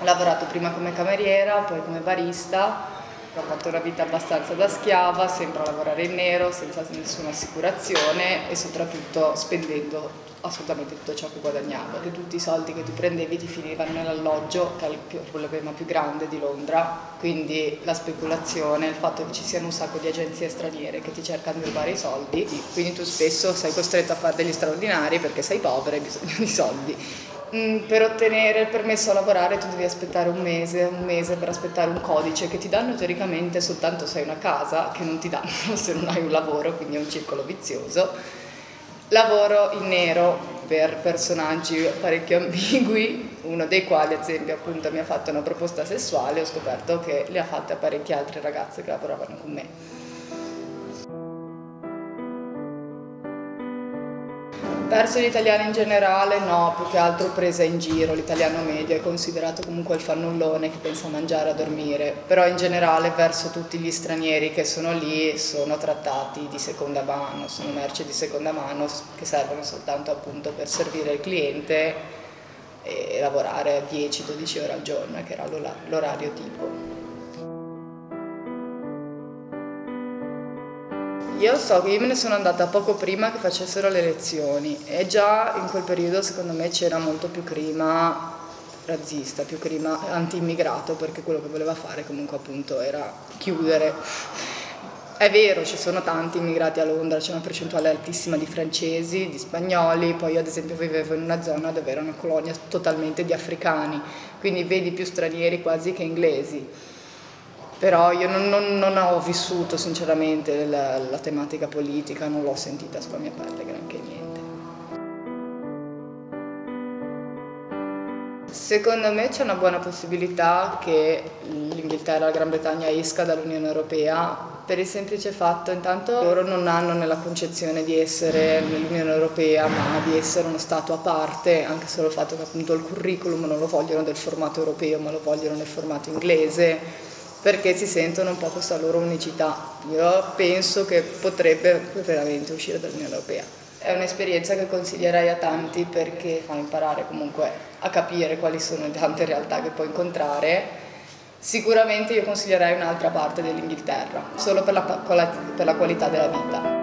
Ho lavorato prima come cameriera, poi come barista, ho fatto una vita abbastanza da schiava, sempre a lavorare in nero, senza nessuna assicurazione e soprattutto spendendo assolutamente tutto ciò che guadagnavo, che tutti i soldi che tu prendevi ti finivano nell'alloggio, che è il problema più grande di Londra, quindi la speculazione, il fatto che ci siano un sacco di agenzie straniere che ti cercano di rubare i soldi, quindi tu spesso sei costretto a fare degli straordinari perché sei povero e hai bisogno di soldi. Per ottenere il permesso a lavorare tu devi aspettare un mese per aspettare un codice che ti danno teoricamente soltanto se hai una casa, che non ti danno se non hai un lavoro, quindi è un circolo vizioso. Lavoro in nero per personaggi parecchio ambigui, uno dei quali ad esempio appunto mi ha fatto una proposta sessuale e ho scoperto che le ha fatte a parecchie altre ragazze che lavoravano con me. Perso l'italiano in generale no, più che altro presa in giro, l'italiano medio è considerato comunque il fannullone che pensa a mangiare e a dormire, però in generale verso tutti gli stranieri che sono lì sono trattati di seconda mano, sono merce di seconda mano che servono soltanto appunto per servire il cliente e lavorare 10-12 ore al giorno, che era l'orario tipo. Io so che io me ne sono andata poco prima che facessero le elezioni e già in quel periodo secondo me c'era molto più clima razzista, più clima anti-immigrato, perché quello che voleva fare comunque appunto era chiudere. È vero, ci sono tanti immigrati a Londra, c'è una percentuale altissima di francesi, di spagnoli, poi io ad esempio vivevo in una zona dove era una colonia totalmente di africani, quindi vedi più stranieri quasi che inglesi. Però io non ho vissuto sinceramente la tematica politica, non l'ho sentita sulla mia pelle, granché niente. Secondo me c'è una buona possibilità che l'Inghilterra e la Gran Bretagna esca dall'Unione Europea per il semplice fatto, intanto loro non hanno nella concezione di essere nell'Unione Europea, ma di essere uno Stato a parte, anche solo il fatto che appunto il curriculum non lo vogliono del formato europeo, ma lo vogliono nel formato inglese, perché si sentono un po' questa loro unicità. Io penso che potrebbe veramente uscire dall'Unione Europea. È un'esperienza che consiglierei a tanti perché fa imparare comunque a capire quali sono le tante realtà che puoi incontrare. Sicuramente io consiglierei un'altra parte dell'Inghilterra, solo per la qualità della vita.